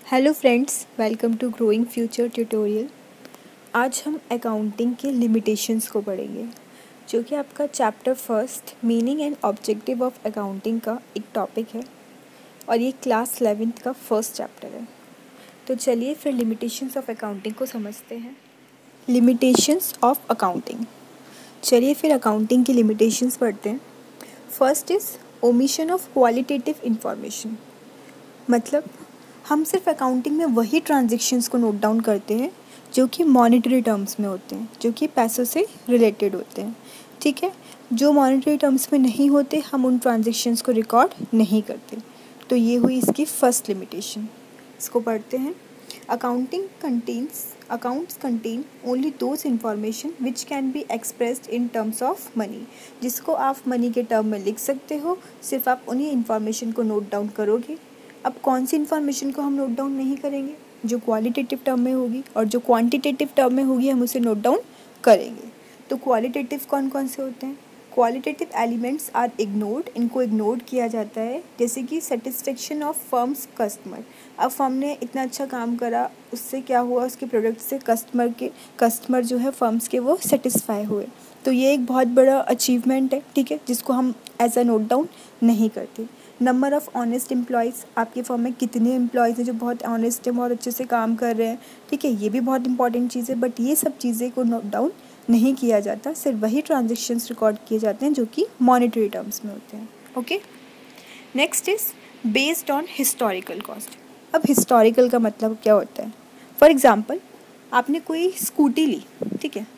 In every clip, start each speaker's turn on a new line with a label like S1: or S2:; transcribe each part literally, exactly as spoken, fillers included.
S1: Hello friends, welcome to growing future tutorial. आज हम accounting के लिमिटेशंस को पढ़ेंगे, जो कि आपका chapter first meaning and objective of accounting का एक टॉपिक है और ये क्लास इलेवेंथ का फर्स्ट चैप्टर है। तो चलिए फिर लिमिटेशंस ऑफ अकाउंटिंग को समझते हैं। Limitations of accounting. चलिए फिर अकाउंटिंग की लिमिटेशंस पढ़ते हैं। First is omission of qualitative information. मतलब हम सिर्फ अकाउंटिंग में वही ट्रांजेक्शन्स को नोट डाउन करते हैं जो कि मॉनेटरी टर्म्स में होते हैं, जो कि पैसों से रिलेटेड होते हैं। ठीक है, जो मॉनेटरी टर्म्स में नहीं होते हम उन ट्रांजेक्शन्स को रिकॉर्ड नहीं करते। तो ये हुई इसकी फर्स्ट लिमिटेशन। इसको पढ़ते हैं। Accounting contents accounts contain only those information which can be expressed in terms of money. जिसको आप मनी के टर्म में लिख सकते हो, सिर्फ आप उन्हीं इंफॉर्मेशन को नोट डाउन करोगे। अब कौन सी इन्फॉर्मेशन को हम नोट डाउन नहीं करेंगे? जो क्वालिटेटिव टर्म में होगी, और जो क्वांटिटेटिव टर्म में होगी हम उसे नोट डाउन करेंगे। तो क्वालिटेटिव कौन कौन से होते हैं? Qualitative elements are ignored. इनको इग्नोर किया जाता है, जैसे कि सेटिस्फेक्शन ऑफ फर्म्स कस्टमर। अब फर्म ने इतना अच्छा काम करा, उससे क्या हुआ, उसके प्रोडक्ट से कस्टमर के कस्टमर जो है फर्म्स के वो सेटिस्फाई हुए। तो ये एक बहुत बड़ा अचीवमेंट है, ठीक है, जिसको हम एज अ नोट डाउन नहीं करते। नंबर ऑफ़ ऑनेस्ट एम्प्लॉयज़, आपके फर्म में कितने एम्प्लॉयज़ हैं जो बहुत ऑनेस्ट हैं, बहुत अच्छे से काम कर रहे हैं, ठीक है, ये भी बहुत इंपॉर्टेंट चीज़ है। बट ये सब चीज़ें को नोट डाउन नहीं किया जाता, सिर्फ वही ट्रांजेक्शन्स रिकॉर्ड किए जाते हैं जो कि मॉनेटरी टर्म्स में होते हैं। Okay, next is based on historical cost. अब हिस्टोरिकल का मतलब क्या होता है? फॉर एग्ज़ाम्पल, आपने कोई स्कूटी ली, ठीक है,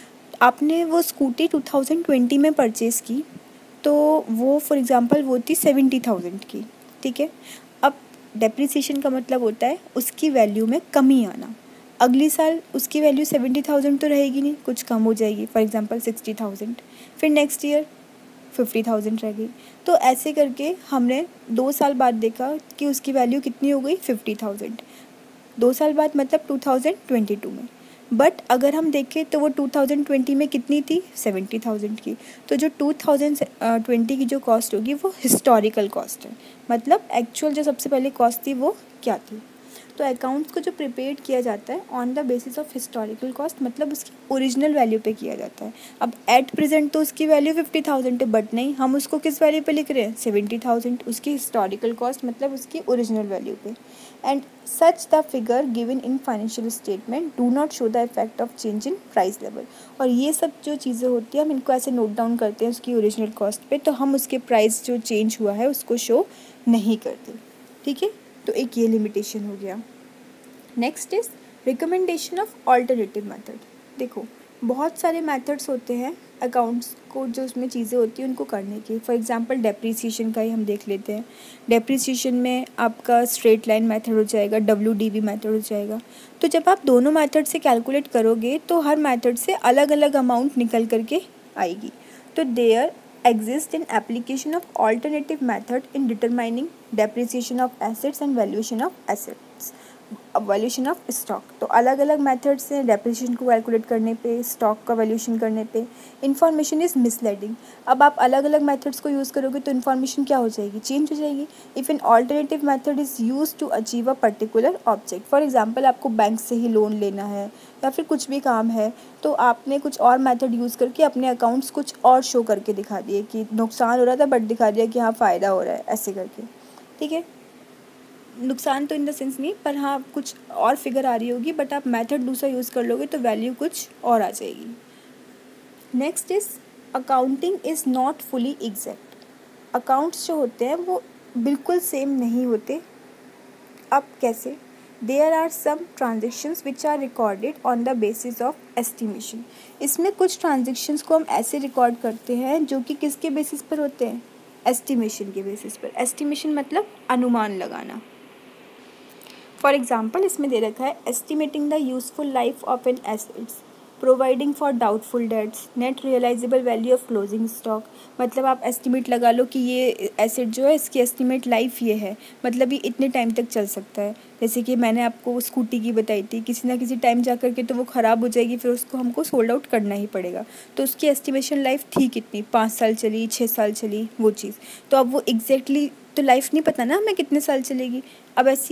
S1: आपने वो स्कूटी टू थाउजेंड ट्वेंटी में परचेज़ की, तो वो फॉर एग्ज़ाम्पल वो थी सेवेंटी थाउजेंड की, ठीक है। अब डेप्रिसिएशन का मतलब होता है उसकी वैल्यू में कमी आना। अगली साल उसकी वैल्यू सेवेंटी थाउजेंड तो रहेगी नहीं, कुछ कम हो जाएगी, फॉर एग्ज़ाम्पल सिक्सटी थाउजेंड। फिर नेक्स्ट ईयर फिफ्टी थाउजेंड रह गई। तो ऐसे करके हमने दो साल बाद देखा कि उसकी वैल्यू कितनी हो गई, फिफ्टी थाउजेंड। दो साल बाद मतलब टू थाउजेंड ट्वेंटी टू में। बट अगर हम देखें तो वो टू थाउजेंड ट्वेंटी में कितनी थी, सेवेंटी थाउजेंड की। तो जो टू थाउजेंड ट्वेंटी की जो कॉस्ट होगी वो हिस्टोरिकल कॉस्ट है, मतलब एक्चुअल जो सबसे पहले कॉस्ट थी वो क्या थी। तो अकाउंट्स को जो प्रिपेयर किया जाता है on the basis of historical cost, मतलब उसकी ओरिजिनल वैल्यू पे किया जाता है। अब एट प्रेजेंट तो उसकी वैल्यू फिफ्टी थाउजेंड है, बट नहीं, हम उसको किस वैल्यू पे लिख रहे हैं, सेवेंटी थाउजेंड, उसकी हिस्टोरिकल कॉस्ट मतलब उसकी ओरिजिनल वैल्यू पे। And such the figure given in financial statement do not show the effect of change in price level. और ये सब जो चीज़ें होती हैं हम इनको ऐसे नोट डाउन करते हैं उसकी ओरिजिनल कॉस्ट पे, तो हम उसके प्राइस जो चेंज हुआ है उसको शो नहीं करते, ठीक है। तो एक ये लिमिटेशन हो गया। Next is recommendation of alternative method. देखो, बहुत सारे मेथड्स होते हैं अकाउंट्स को, जो उसमें चीज़ें होती हैं उनको करने की। फॉर एग्जांपल डेप्रिसिएशन का ही हम देख लेते हैं। डेप्रिसिएशन में आपका स्ट्रेट लाइन मेथड हो जाएगा, डब्ल्यू डी बी मेथड हो जाएगा। तो जब आप दोनों मेथड से कैलकुलेट करोगे तो हर मेथड से अलग अलग अमाउंट निकल करके आएगी। तो there exist in application of alternative method in determining depreciation of assets and valuation of assets, valuation of stock. तो अलग अलग मेथड्स हैं डेप्रिसिएशन को कैलकुलेट करने पे, स्टॉक का वैल्यूशन करने पे। Information is misleading. अब आप अलग अलग मेथड्स को यूज़ करोगे तो इन्फॉर्मेशन क्या हो जाएगी, चेंज हो जाएगी। If an alternative method is use to achieve a particular object, for example आपको बैंक से ही लोन लेना है या फिर कुछ भी काम है, तो आपने कुछ और मेथड यूज़ करके अपने अकाउंट्स कुछ और शो करके दिखा दिए कि नुकसान हो रहा था बट दिखा दिया कि हाँ फ़ायदा हो रहा है, ऐसे करके, ठीक है। नुकसान तो इन द सेंस नहीं, पर हाँ कुछ और फिगर आ रही होगी, बट आप मेथड दूसरा यूज़ कर लोगे तो वैल्यू कुछ और आ जाएगी। Next is accounting is not fully exact. Accounts जो होते हैं वो बिल्कुल सेम नहीं होते। अब कैसे? There are some transactions which are recorded on the basis of estimation. इसमें कुछ ट्रांजेक्शन्स को हम ऐसे रिकॉर्ड करते हैं जो कि किसके बेसिस पर होते हैं, एस्टिमेशन के बेसिस पर। एस्टिमेशन मतलब अनुमान लगाना। फॉर एग्जाम्पल इसमें दे रखा है estimating the useful life of an assets, providing for doubtful debts, net realisable value of closing stock. मतलब आप एस्टिमेट लगा लो कि ये एसेट जो है इसकी एस्टिमेट लाइफ ये है, मतलब ये इतने टाइम तक चल सकता है। जैसे कि मैंने आपको स्कूटी की बताई थी, किसी ना किसी टाइम जा कर के तो वो ख़राब हो जाएगी, फिर उसको हमको सोल्ड आउट करना ही पड़ेगा। तो उसकी एस्टिमेशन लाइफ थी कितनी, पाँच साल चली, छः साल चली, वो चीज़। तो अब वो एग्जैक्टली तो लाइफ नहीं पता ना हमें कितने साल चलेगी। अब ऐसी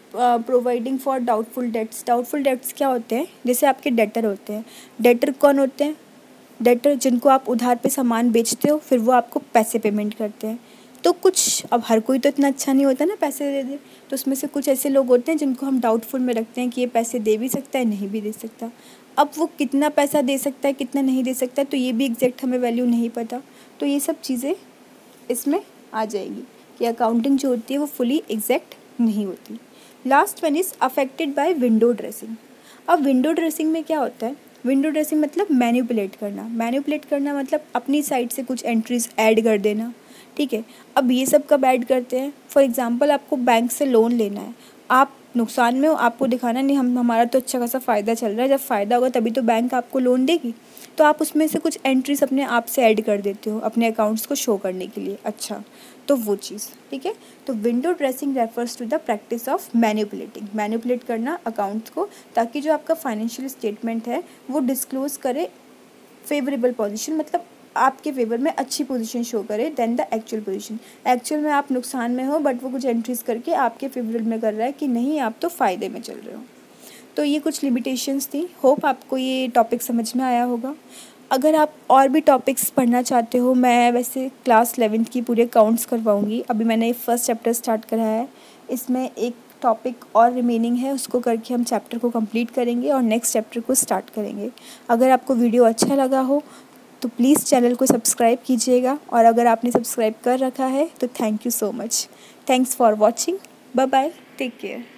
S1: providing for doubtful debts. Doubtful debts क्या होते हैं? जैसे आपके डेटर होते हैं। डेटर कौन होते हैं? डेटर जिनको आप उधार पे सामान बेचते हो, फिर वो आपको पैसे पेमेंट करते हैं। तो कुछ, अब हर कोई तो इतना अच्छा नहीं होता ना पैसे दे दे, तो उसमें से कुछ ऐसे लोग होते हैं जिनको हम डाउटफुल में रखते हैं कि ये पैसे दे भी सकता है, नहीं भी दे सकता। अब वो कितना पैसा दे सकता है, कितना नहीं दे सकता है, तो ये भी एग्जैक्ट हमें वैल्यू नहीं पता। तो ये सब चीज़ें इसमें आ जाएगी कि अकाउंटिंग जो होती है वो फुली एग्जैक्ट नहीं होती। Last one is affected by window dressing. अब विंडो ड्रेसिंग में क्या होता है? विंडो ड्रेसिंग मतलब मैनिपुलेट करना। मैनिपुलेट करना मतलब अपनी साइड से कुछ एंट्रीज ऐड कर देना, ठीक है। अब ये सब कब ऐड करते हैं? फॉर एग्जांपल आपको बैंक से लोन लेना है, आप नुकसान में हो, आपको दिखाना नहीं हम हमारा तो अच्छा खासा फ़ायदा चल रहा है, जब फ़ायदा होगा तभी तो बैंक आपको लोन देगी। तो आप उसमें से कुछ एंट्रीज अपने आप से ऐड कर देते हो अपने अकाउंट्स को शो करने के लिए। अच्छा, तो वो चीज़, ठीक है। तो window dressing refers to the practice of manipulating. Manipulate करना अकाउंट्स को, ताकि जो आपका फाइनेंशियल स्टेटमेंट है वो डिस्क्लोज करे फेवरेबल पोजीशन, मतलब आपके फेवर में अच्छी पोजीशन शो करे then the actual position. Actual में आप नुकसान में हो, बट वो कुछ एंट्रीज करके आपके फेवरेबल में कर रहा है कि नहीं आप तो फ़ायदे में चल रहे हो। तो ये कुछ लिमिटेशंस थी। होप आपको ये टॉपिक समझ में आया होगा। अगर आप और भी टॉपिक्स पढ़ना चाहते हो, मैं वैसे क्लास इलेवेंथ की पूरे अकाउंट्स करवाऊँगी। अभी मैंने फर्स्ट चैप्टर स्टार्ट करा है, इसमें एक टॉपिक और रिमेनिंग है, उसको करके हम चैप्टर को कंप्लीट करेंगे और नेक्स्ट चैप्टर को स्टार्ट करेंगे। अगर आपको वीडियो अच्छा लगा हो तो प्लीज़ चैनल को सब्सक्राइब कीजिएगा, और अगर आपने सब्सक्राइब कर रखा है तो thank you so much. Thanks for watching. Bye bye, take care.